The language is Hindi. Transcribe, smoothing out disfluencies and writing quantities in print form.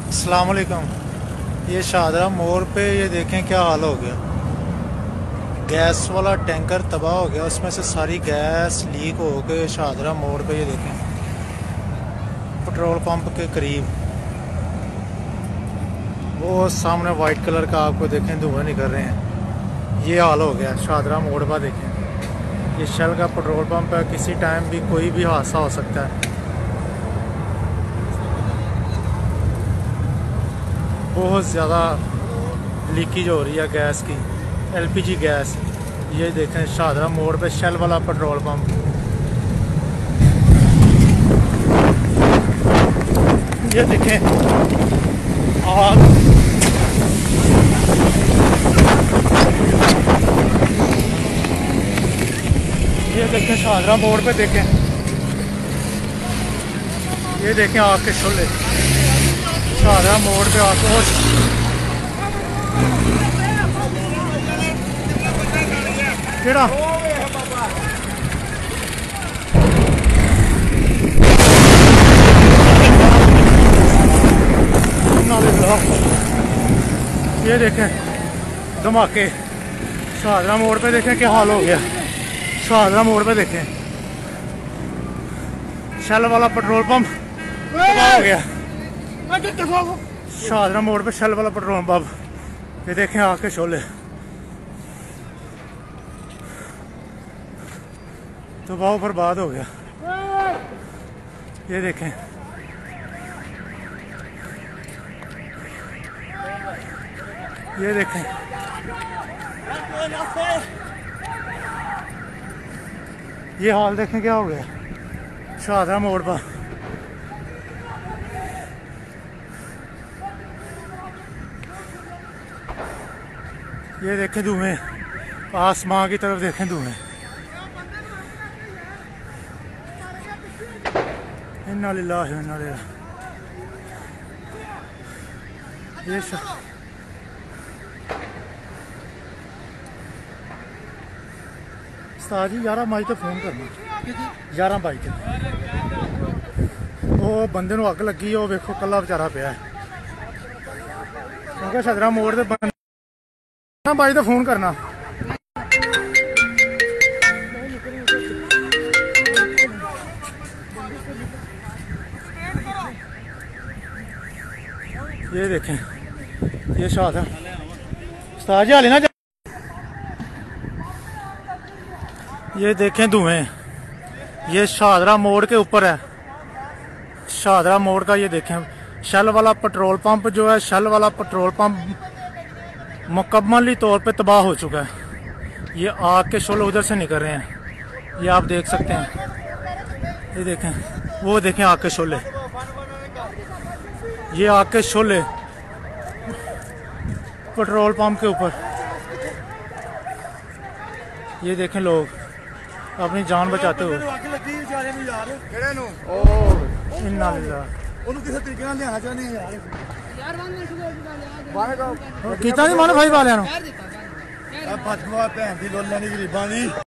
अस्सलाम वालेकुम। ये शाहदरा मोड़ पे ये देखें क्या हाल हो गया। गैस वाला टैंकर तबाह हो गया, उसमें से सारी गैस लीक हो के शाहदरा मोड़ पे ये देखें पेट्रोल पंप के करीब वो सामने वाइट कलर का आपको देखें धुआं निकल रहे हैं। ये हाल हो गया शाहदरा मोड़ पर। देखें ये शेल का पेट्रोल पंप है, किसी टाइम भी कोई भी हादसा हो सकता है। बहुत ज़्यादा लीकेज हो रही है गैस की, एलपीजी गैस। ये देखें शाहदरा मोड़ पे शेल वाला पेट्रोल पंप। ये देखें आग। ये देखें शाहदरा मोड़ पे देखें, ये देखें आग के शोले शाहदरा मोड़ पे आक्रोश। केड़ा ये देखें धमाके शाहदरा मोड़ पे। देखें क्या हाल हो गया शाहदरा मोड़ पे। देखें शेल वाला पेट्रोल पंप तबाह हो गया शाहदरा मोड़ पे। शेल वाला पेट्रोल पंप। ये देखें आग के शोले तबाह बर्बाद हो गया। ये देखें ये देखें ये हाल देखें क्या हो गया शाहदरा मोड़ पर। ये देखें धुएं, आसमां की तरफ देखें धुएं। इन्ना लिल्लाहि व इन्ना इलैहि राजिऊन। ये उस्ताद जी 11 मई तो फोन करना, 11 मई तो वो बंदे नूं अग लगी। वो वेखो कला बेचारा पिया क्योंकि शाहदरा मोड़ ते बंदे 11 मई तो फोन करना। ये देखें ये शाहदरा उस्ताद जी हाले ना। ये देखें धुएं, ये शाहदरा मोड़ के ऊपर है। शाहदरा मोड़ का ये देखें शेल वाला पेट्रोल पंप जो है, शेल वाला पेट्रोल पंप मुकम्मली तौर पे तबाह हो चुका है। ये आग के शोले उधर से निकल रहे हैं, ये आप देख सकते हैं। ये देखें वो देखें आग के शोले, ये आग के शोले पेट्रोल पंप के ऊपर। ये देखें लोग अपनी जान बचाते हुए। इन्ना कितना नहीं मानो भाई वाले